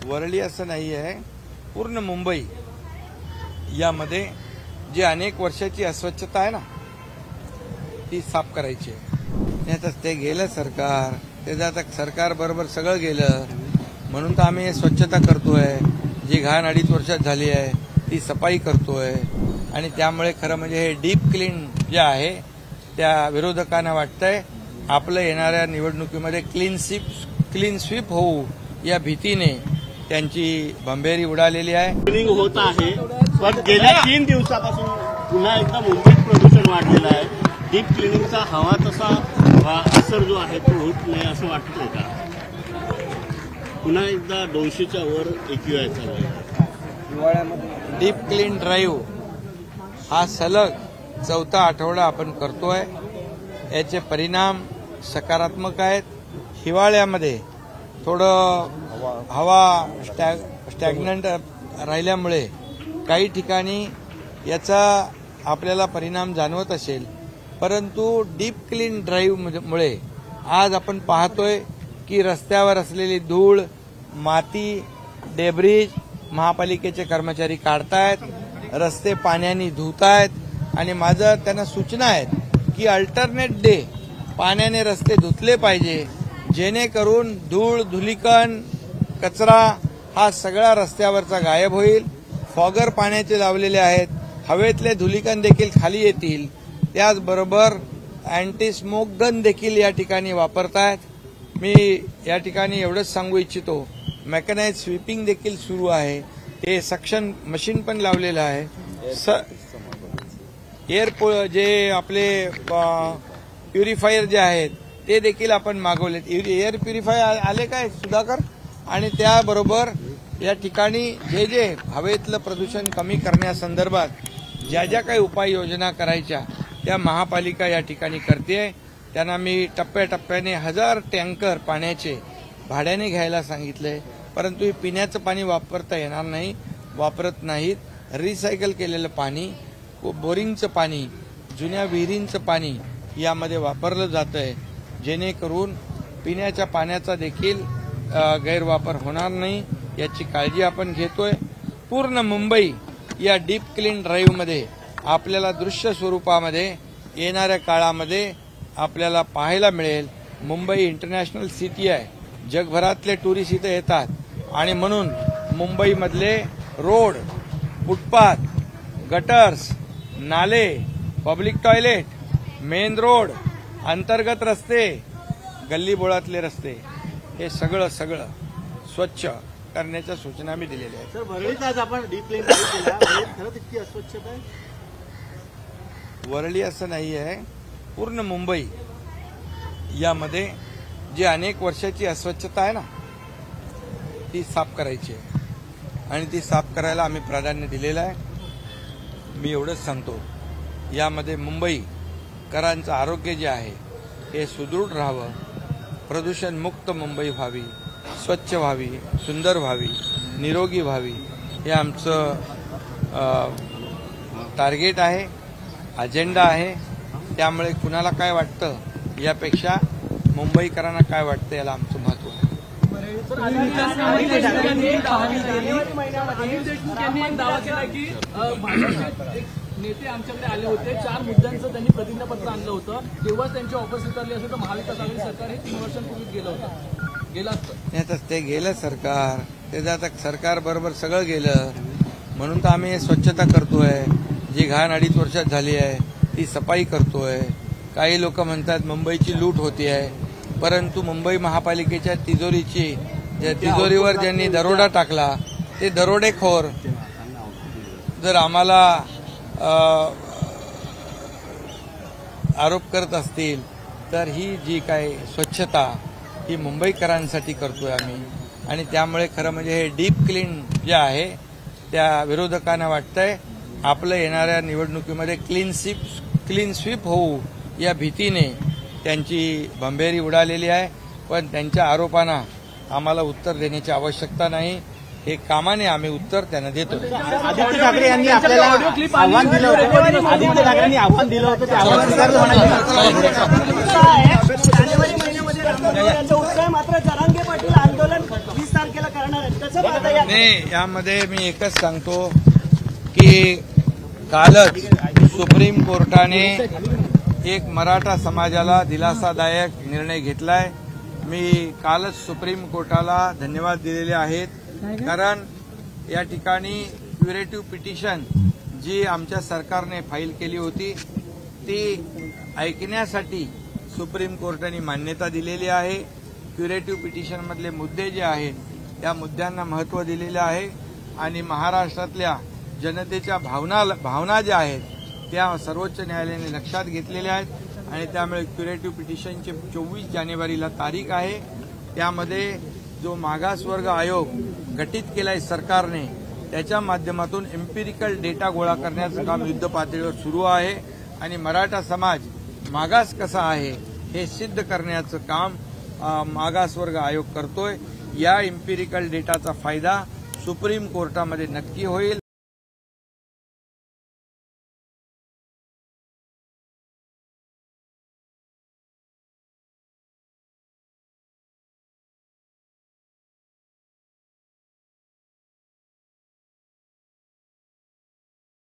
वरळी असं नाही आहे, पूर्ण मुंबई यामध्ये जी अनेक वर्षाची अस्वच्छता आहे ना ती साफ करायची आहे. नाही तर ते गेलं सरकार, त्याचं आता सरकार बरोबर सगळं गेलं म्हणून तर आम्ही स्वच्छता करतोय. जी घाण 2.5 वर्षात झाली आहे ती सफाई करतोय आणि त्यामुळे खरं म्हणजे हे डीप क्लीन जे आहे त्या विरोधकांना वाटतंय आपलं येणाऱ्या निवडणुकीमध्ये क्लीन स्वीप होऊ या भीतीने त्यांची भंभेरी उडालेली आहे. क्लिनिंग होत आहे पण गेल्या 3 दिवसापासून पुन्हा एकदा मुंबईत प्रदूषण वाढलेलं आहे. डीप क्लिनिंगचा हवा तसा असर जो आहे तो होत नाही असं वाटतंय का? पुन्हा एकदा 200च्या वर AQI चालू आहे. डीप क्लीन ड्राईव्ह हा सलग 4था आठवडा आपण करतोय. याचे परिणाम सकारात्मक आहेत. हिवाळ्यामध्ये थोडं हवा स्टॅग्नंट राहिल्यामुळे काही ठिकाणी याचा आपल्याला परिणाम जाणवत असेल, परंतु डीप क्लीन ड्राईव्हमुळे आज आपण पाहतोय की रस्त्यावर असलेली धूळ, माती, डेब्रिज महापालिकेचे कर्मचारी काढतायत, रस्ते पाण्याने धुतायत आणि माझं त्यांना सूचना आहेत की अल्टरनेट डे पाण्याने रस्ते धुतले पाहिजे, जेणेकरून धूळ, धुलीकण, कचरा हा सगळा रस्त्यावरचा गायब होईल. फॉगर पाण्याचे लावलेले आहेत, हवेतले धुलीकण देखील खाली येतील. त्याचबरोबर अँटी स्मोक गन देखील या ठिकाणी वापरतायत. मी या ठिकाणी एवढंच सांगू इच्छितो, मेकॅनाइज स्वीपिंग देखील सुरू आहे. ते सक्शन मशीन पण लावलेलं आहे. एअर जे आपले प्युरिफायर जे आहेत ते देखील आपण मागवलेत. एअर प्युरिफायर आले काय सुधाकर? आणि त्याबरोबर या ठिकाणी जे हवेतलं प्रदूषण कमी करण्यासंदर्भात ज्या काही उपाययोजना करायच्या त्या महापालिका या ठिकाणी करते. त्यांना मी टप्प्याटप्प्याने 1000 टँकर पाण्याचे भाड्याने घ्यायला सांगितले, परंतु हे पिण्याचं पाणी वापरता येणार नाही, वापरत नाहीत. रिसायकल केलेलं पाणी, बोरिंगचं पाणी, जुन्या विहिरींचं पाणी यामध्ये वापरलं जातंय, जेणेकरून पिण्याच्या पाण्याचा देखील गैरवापर होणार नाही याची काळजी आपण घेतोय. पूर्ण मुंबई या डीप क्लीन ड्राईव्हमध्ये आपल्याला दृश्य स्वरूपामध्ये येणाऱ्या काळामध्ये आपल्याला पाहायला मिळेल. मुंबई इंटरनॅशनल सिटी आहे, जगभरातले टुरिस्ट इथे येतात आणि म्हणून मुंबईमधले रोड, फुटपाथ, गटर्स, नाले, पब्लिक टॉयलेट, मेन रोड, अंतर्गत रस्ते, गल्लीबोळातले रस्ते हे सगळं स्वच्छ करण्याच्या सूचना मी दिलेल्या आहेत. सर, वरळीत आज आपण डीप क्लीन केला, खरंच इतकी अस्वच्छता आहे? वरळी असं नाही आहे, पूर्ण मुंबई यामध्ये जी अनेक वर्षाची अस्वच्छता आहे ना ती साफ करायची आहे आणि ती साफ करायला आम्ही प्राधान्य दिलेलं आहे. मी एवढंच सांगतो, यामध्ये मुंबईकरांचं आरोग्य जे आहे हे सुदृढ राहावं, प्रदूषणमुक्त मुंबई व्हावी, स्वच्छ व्हावी, सुंदर व्हावी, निरोगी व्हावी, हे आमचं टार्गेट आहे, अजेंडा आहे. त्यामुळे कुणाला काय वाटतं यापेक्षा मुंबईकरांना काय वाटतं याला आमचं महत्त्व आहे. अनिल देशमुख यांनी एक दावा केला की भाजपचे नेते आमच्याकडे आले होते, 4 मुद्द्यांचं त्यांनी प्रतिज्ञापत्र आणलं होतं, तेव्हाच त्यांची ऑफिस उतरली असेल तर महाविकास आघाडी सरकार हे 3 वर्षांपूर्वीच गेलं असतं. नाही तर ते गेलं सरकार, त्याचं आता सरकार बरोबर सगळं गेलं म्हणून तर आम्ही स्वच्छता करतोय. जी घाण 2.5 वर्षात झाली आहे ती सफाई करतोय. काही लोक म्हणतात मुंबईची लूट होती आहे, परंतु मुंबई महापालिकेच्या तिजोरीवर ज्यांनी दरोडा टाकला ते दरोडेखोर जर आम्हाला आरोप करत असतील तर ही जी काय स्वच्छता ही मुंबईकरांसाठी करतोय आम्ही. आणि त्यामुळे खरं म्हणजे हे डीप क्लीन जे आहे त्या विरोधकांना वाटतंय आपलं येणाऱ्या निवडणुकीमध्ये क्लीन स्वीप होऊ या भीतीने त्यांची भंभेरी उडालेली आहे. पण त्यांच्या आरोपांना आम्हाला उत्तर देण्याची आवश्यकता नाही. हे कामाने आम्ही उत्तर त्यांना देतो. आदित्य ठाकरे यांनी आपल्याला आव्हान दिलं होतं, आदित्य ठाकरेंनी आव्हान दिलं होतं, ते आव्हान जानेवारी महिन्यामध्ये उत्सव, मात्र जरांगे पाटील आंदोलन 20 तारखेला करणार आहेत. नाही, यामध्ये मी एकच सांगतो की कालच सुप्रीम कोर्टाने एक मराठा समाजाला दिलासादायक निर्णय घेतलाय. मी कालच सुप्रीम कोर्टाला धन्यवाद दिलेले आहेत, कारण या ठिकाणी क्युरेटिव्ह पिटिशन जी आमच्या सरकारने फाईल केली होती ती ऐकण्यासाठी सुप्रीम कोर्टाने मान्यता दिलेली आहे. क्युरेटिव्ह पिटिशनमधले मुद्दे जे आहेत त्या मुद्द्यांना महत्त्व दिलेलं आहे आणि महाराष्ट्रातल्या जनतेच्या भावना ज्या आहेत त्या सर्वोच्च न्यायालयाने लक्षात घेतलेल्या आहेत आणि त्यामुळे क्युरेटिव्ह पिटिशनची 24 जानेवारीला तारीख आहे. त्यामध्ये जो मागासवर्ग आयोग गठीत केलाय सरकारने त्याच्या माध्यमातून एम्पिरिकल डेटा गोळा करण्याचं काम युद्धपातळीवर सुरू आहे आणि मराठा समाज मागास कसा आहे हे सिद्ध करण्याचं काम मागासवर्ग आयोग करतोय. या एम्पिरिकल डेटाचा फायदा सुप्रीम कोर्टामध्ये नक्की होईल.